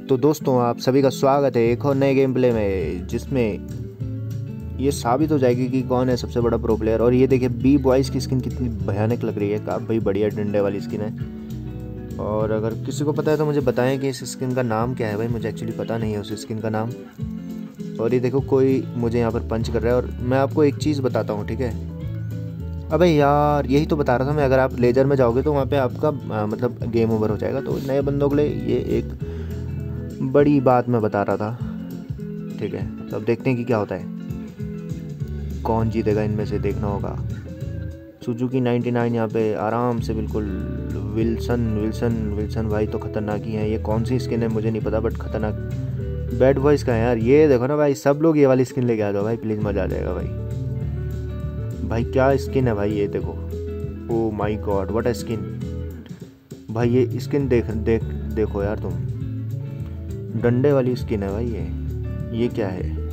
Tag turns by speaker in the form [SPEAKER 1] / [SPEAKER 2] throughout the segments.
[SPEAKER 1] तो दोस्तों आप सभी का स्वागत है एक और नए गेम प्ले में, जिसमें ये साबित हो जाएगी कि कौन है सबसे बड़ा प्रो प्लेयर। और ये देखिए बी बॉयज़ की स्किन कितनी भयानक लग रही है। काफ़ी भाई बढ़िया डंडे वाली स्किन है। और अगर किसी को पता है तो मुझे बताएं कि इस स्किन का नाम क्या है। भाई मुझे एक्चुअली पता नहीं है उस स्किन का नाम। और ये देखो कोई मुझे यहाँ पर पंच कर रहा है। और मैं आपको एक चीज़ बताता हूँ, ठीक है। अबे यार यही तो बता रहा था मैं, अगर आप लेजर में जाओगे तो वहाँ पे आपका मतलब गेम ओवर हो जाएगा। तो नए बंदों के लिए ये एक बड़ी बात मैं बता रहा था, ठीक है। तो अब देखते हैं कि क्या होता है, कौन जीतेगा इनमें से, देखना होगा। सुजुकी 99 यहाँ पे आराम से बिल्कुल। विल्सन भाई तो खतरनाक ही है। ये कौन सी स्किन है मुझे नहीं पता, बट खतरनाक। बैड बॉयज़ का है यार। ये देखो ना भाई, सब लोग ये वाली स्किन लेके आ जाओ भाई, प्लीज़ मज़ा आ जाएगा भाई क्या स्किन है भाई, ये देखो। Oh my God what a skin भाई। ये स्किन देखो यार तुम, डंडे वाली स्किन है भाई। ये क्या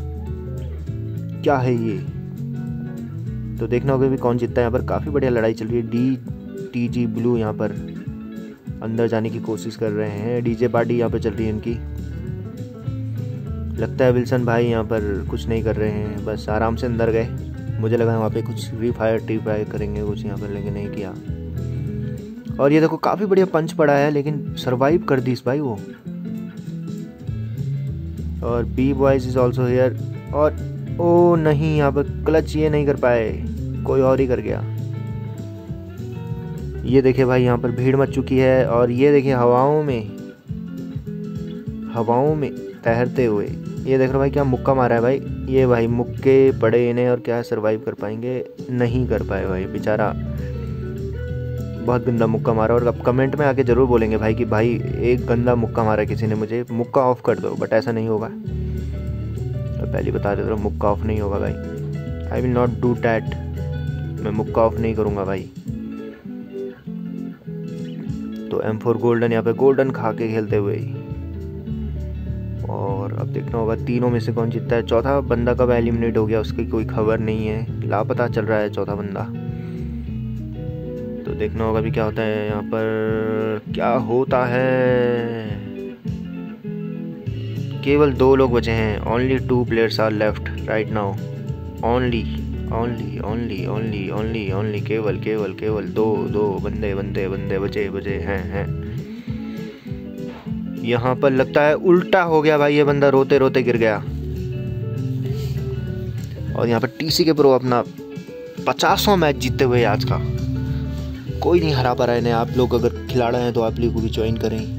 [SPEAKER 1] है ये। तो देखना होगा भी कौन जीतता है। यहाँ पर काफ़ी बढ़िया लड़ाई चल रही है। DTG ब्लू यहाँ पर अंदर जाने की कोशिश कर रहे हैं। डीजे पार्टी यहाँ पर चल रही है इनकी। लगता है विल्सन भाई यहाँ पर कुछ नहीं कर रहे हैं, बस आराम से अंदर गए। मुझे लगा वहाँ पे कुछ टी-फायर करेंगे कुछ यहाँ पर, लेकिन नहीं किया। और ये देखो काफ़ी बढ़िया पंच पड़ा है, लेकिन सरवाइव कर दी इस भाई वो। और B boys is also here. और ओ नहीं, यहाँ पर क्लच ये नहीं कर पाए, कोई और ही कर गया। ये देखिए भाई यहाँ पर भीड़ मच चुकी है। और ये देखिए हवाओं में तैरते हुए, ये देख रहे हो भाई क्या मुक्का मारा है भाई। ये भाई मुक्के पड़े इन्हें, और क्या सरवाइव कर पाएंगे, नहीं कर पाए भाई बेचारा। बहुत गंदा मुक्का मारा। और अब कमेंट में आके ज़रूर बोलेंगे भाई कि भाई एक गंदा मुक्का मारा किसी ने, मुझे मुक्का ऑफ कर दो। बट ऐसा नहीं होगा, तो पहले बता देता हूँ, मुक्का ऑफ नहीं होगा भाई। I will not do that. मैं मुक्का ऑफ नहीं करूँगा भाई। तो M4 गोल्डन यहाँ पे गोल्डन खा के खेलते हुए। और अब देखना होगा तीनों में से कौन जीतता है। चौथा बंदा कब एलिमिनेट हो गया उसकी कोई खबर नहीं है, लापता चल रहा है चौथा बंदा। तो देखना होगा भी क्या होता है यहाँ पर, क्या होता है। केवल 2 लोग बचे हैं। Only 2 players are left right now. Only केवल दो बंदे बचे हैं। यहाँ पर लगता है उल्टा हो गया भाई, ये बंदा रोते रोते गिर गया। और यहाँ पर TC के प्रो अपना 50वां मैच जीतते हुए आज का। कोई नहीं हरा पा रहा है। आप लोग अगर खिलाड़ी हैं तो आप लोग को भी ज्वाइन करें।